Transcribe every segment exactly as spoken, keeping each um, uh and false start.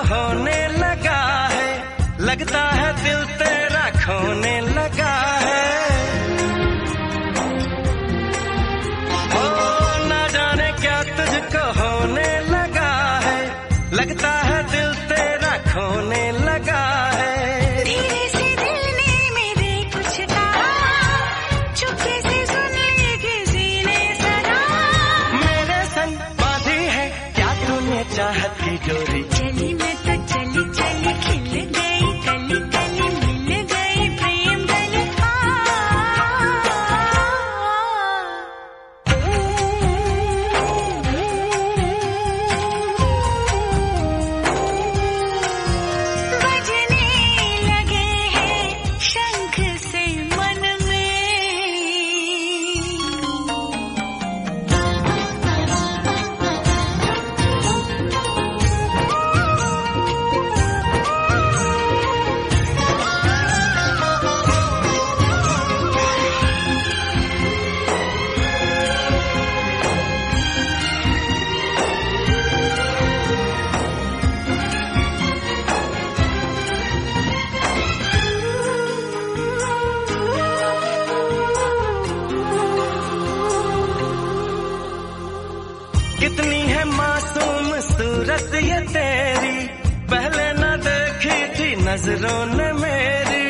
होने लगा है, लगता है दिल तेरा खोने लगा है। ओ ना जाने क्या तुझको होने लगा है, लगता है दिल तेरा खोने लगा है। धीरे से दिल ने मेरे कुछ कहा, चुपके से सुन ली किसी ने सना। मेरे संग बांधी है क्या तूने चाहत की डोरी। चली मैं तो चली चली खिल गई कली कली, मिल गई प्रेम गली। बजने लगे हैं शंख से मन में। कितनी है मासूम सूरत ये तेरी, पहले न देखी थी नजरों ने मेरी।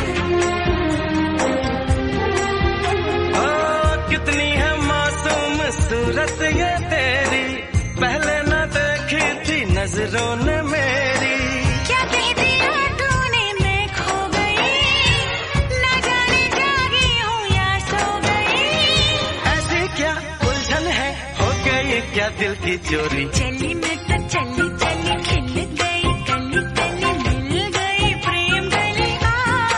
ओ कितनी है मासूम सूरत ये तेरी, पहले न देखी थी नजरों ने मेरी। क्या कह दिया तूने मैं खो गई, ना जाने जागी हूँ या सो गई। ऐसी क्या उलझन है, हो गई क्या दिल की चोरी। चली मैं तो चली चली खिल गई कली कली, मिल गई प्रेम गली। आ,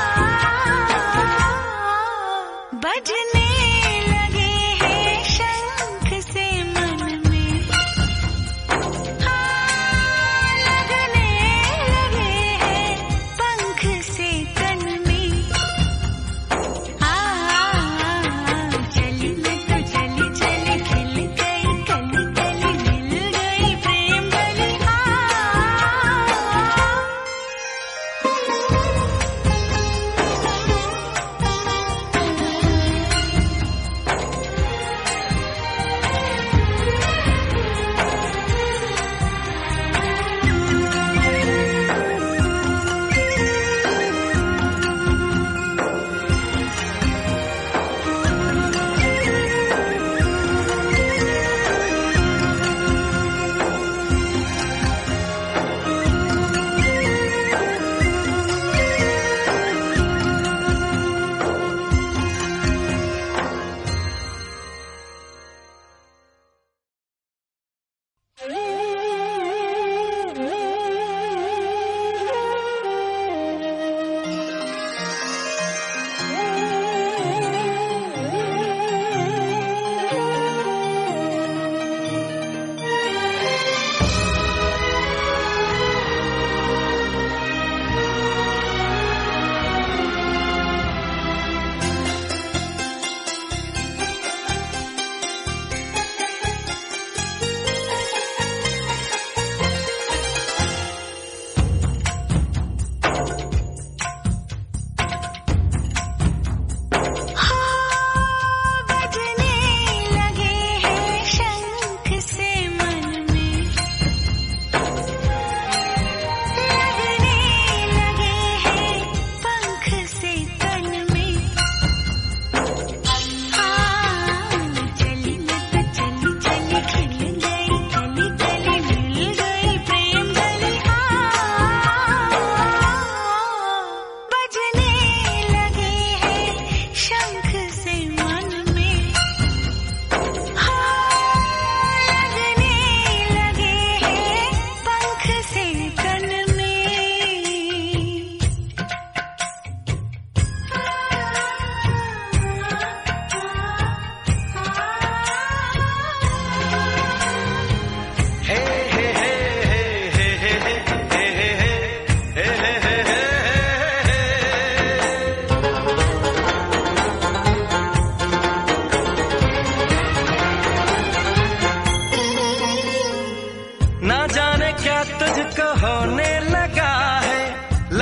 बजने लगे हैं शंख से मन में। हाँ, लगने लगे हैं पंख से तन में। आ, चली मैं तो चली चली खिल गई कली कली, मिल गई प्रेम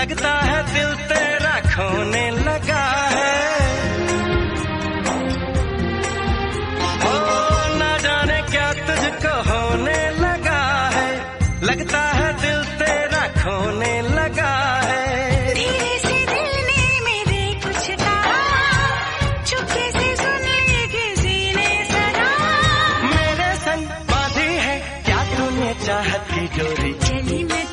लगता है दिल तेरा खोने लगा है। ओ ना जाने क्या तुझको होने लगा है, लगता है दिल तेरा खोने लगा है। धीरे से दिल ने मेरे कुछ कहा, चुपके से सुन ली किसी ने सदा। मेरे संग बांधी है क्या तूने चाहत की डोरी, चली मैं